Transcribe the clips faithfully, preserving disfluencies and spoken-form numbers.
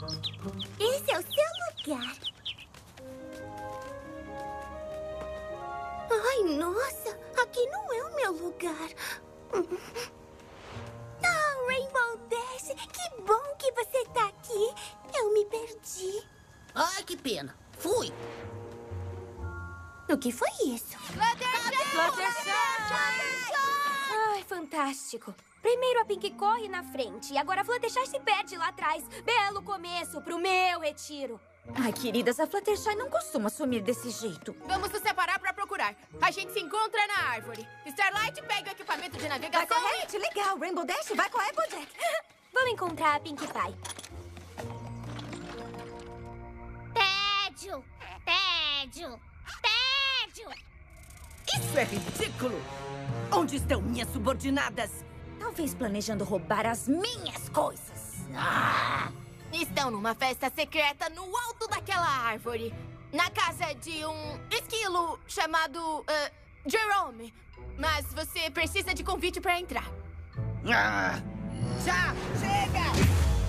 Esse é o seu lugar. Ai, nossa, aqui não é o meu lugar. Oh, Rainbow Dash, que bom que você tá aqui. Eu me perdi. Ai, que pena. Fui. O que foi isso? Fluttershy! Ai, fantástico. Primeiro a Pink corre na frente e agora a Fluttershy se perde lá atrás. Belo começo pro meu retiro. Ai, queridas, a Fluttershy não costuma sumir desse jeito. Vamos nos separar pra procurar. A gente se encontra na árvore. Starlight, pega o equipamento de Vai navegação. corrente, legal. Rainbow Dash vai com a Applejack. Vamos encontrar a Pink Pie. Tédio! Tédio! Tédio! Isso é ridículo! Onde estão minhas subordinadas? Talvez planejando roubar as minhas coisas. Ah! Estão numa festa secreta no alto daquela árvore. Na casa de um esquilo chamado eh, Jerome. Mas você precisa de convite pra entrar. Ah! Já! Chega!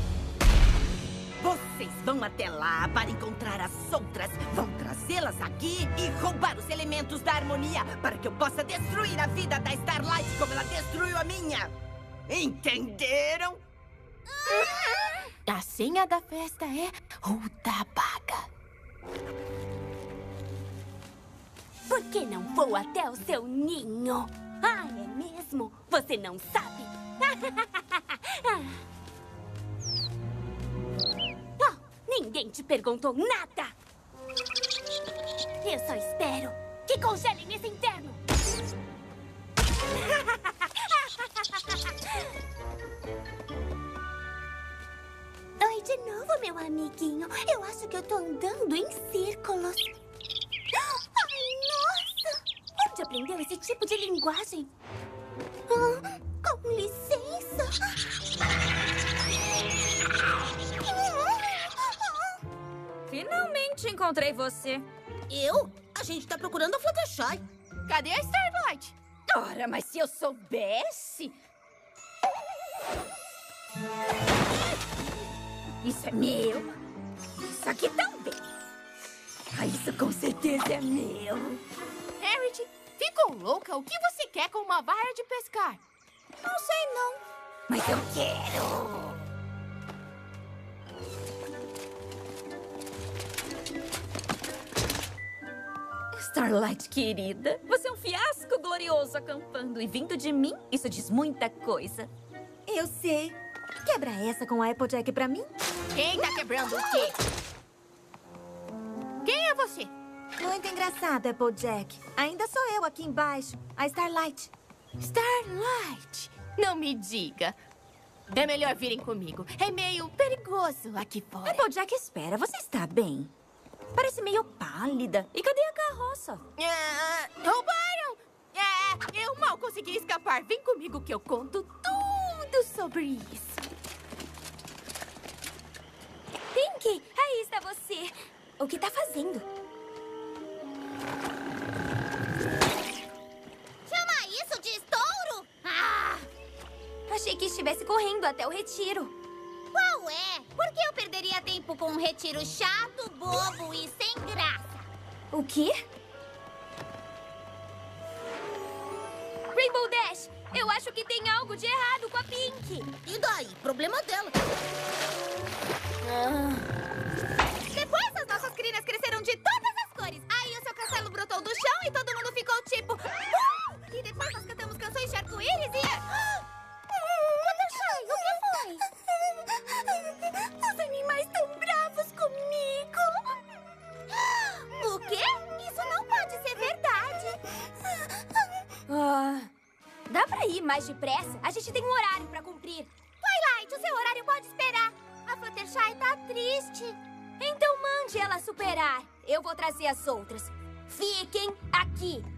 Vocês vão até lá para encontrar as outras. Vão trazê-las aqui e roubar os elementos da harmonia para que eu possa destruir a vida da Starlight como ela destruiu a minha. Entenderam? A senha da festa é Rutabaga. Por que não vou até o seu ninho? Ah, é mesmo? Você não sabe? Oh, ninguém te perguntou nada! Eu só espero que congelem esse inferno! Oi de novo, meu amiguinho. Eu acho que eu tô andando em círculos. Ai, nossa! Onde aprendeu esse tipo de linguagem? Ah, com licença. Finalmente encontrei você. Eu? A gente tá procurando a Fluttershy. Cadê a Starlight? Ora, mas se eu soubesse... Isso é meu. Isso aqui também. Ah, isso com certeza é meu. Harriet, ficou louca? O que você quer com uma vara de pescar? Não sei, não. Mas eu quero. Starlight, querida, você é um fiasco glorioso acampando. E vindo de mim, isso diz muita coisa. Eu sei. Quebra essa com a Applejack pra mim? Quem tá quebrando o quê? Quem é você? Muito engraçado, Applejack. Ainda sou eu aqui embaixo, a Starlight. Starlight? Não me diga. É melhor virem comigo. É meio perigoso aqui fora. Applejack, espera. Você está bem? Parece meio pálida. E cadê a carroça? É, roubaram! É, eu mal consegui escapar. Vem comigo que eu conto tudo sobre isso. Pink, aí está você. O que tá fazendo? Chama isso de estouro? Ah! Achei que estivesse correndo até o retiro. Qual é? Por que eu perderia tempo com um retiro chato, bobo e sem graça? O quê? Rainbow Dash, eu acho que tem algo de errado com a Pink. E daí? Problema dela. Depois as nossas crinas cresceram de todas as cores. Aí o seu castelo brotou do chão e todo mundo ficou tipo... "Uh!" E depois nós cantamos canções de arco-íris e... Fluttershy, o que foi? Os animais estão bravos comigo. O quê? Isso não pode ser verdade. Ah, dá pra ir mais depressa? A gente tem um horário pra cumprir. Twilight, o seu horário pode esperar. A Fluttershy tá triste. Então mande ela superar. Eu vou trazer as outras. Fiquem aqui.